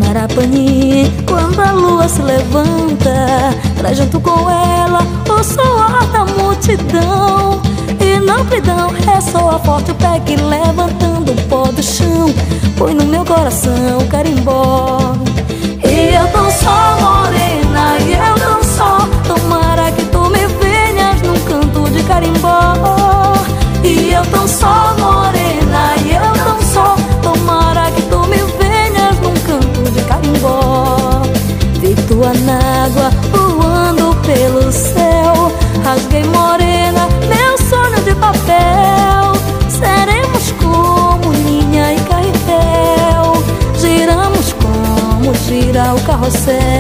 Marapani, quando a lua se levanta, traz junto com ela o suor da multidão. E na amplidão ressoa forte o pé que levantando o pó do chão põe no meu coração carimbó. E eu tão só morena, e eu tão só, tomara que tu me venhas num canto de carimbó. E eu tão só morena, e eu tão só, tomara que tu me venhas num canto de carimbó. Vi tua nágua voando pelo céu, rasguei morena meu sonho de papel. Seremos como linha e carretel, giramos como gira o carrossel.